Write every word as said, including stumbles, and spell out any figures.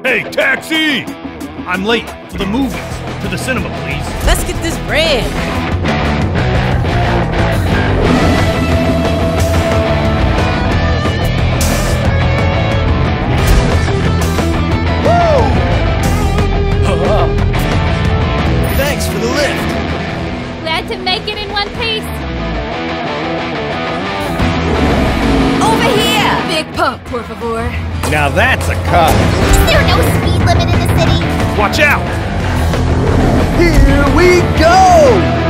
Hey, taxi! I'm late for the movies. To the cinema, please. Let's get this bread. Woo! Thanks for the lift. Glad to make it in one piece. Over here! Big pump, por favor. Now that's a cut. Is there no speed limit in the city? Watch out! Here we go!